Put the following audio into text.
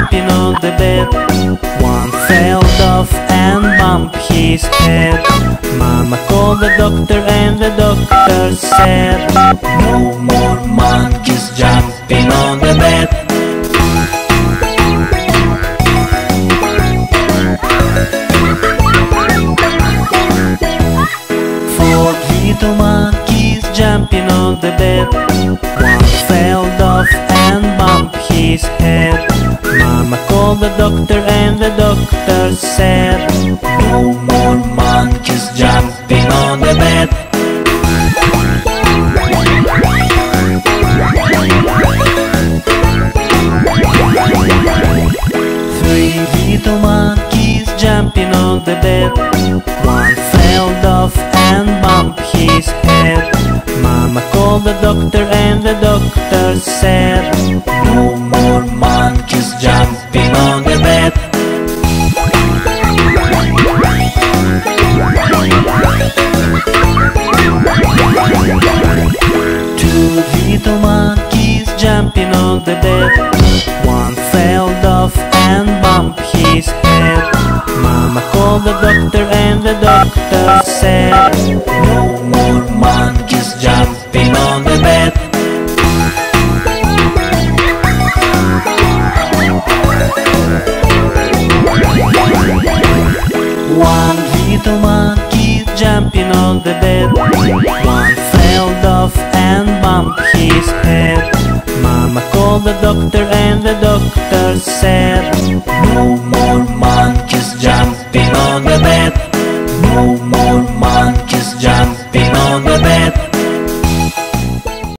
jumping on the bed. One fell off and bumped his head. Mama called the doctor and the doctor said, "No more monkeys jumping on the bed." Four little monkeys jumping on the bed. One fell off and bumped his head. Mama called the doctor and the doctor said, "No more monkeys jumping on the bed." Three little monkeys jumping on the bed. One fell off and bumped his head. Mama called the doctor and the doctor said, "No more monkeys jumping on the bed." Two little monkeys jumping on the bed. One fell off and bumped his head. Mama called the doctor and the doctor said, "No more monkeys jumping on the bed." One little monkey jumping on the bed. One fell off and bumped his head. Mama called the doctor and the doctor said, "No more monkeys jumping on the bed. No more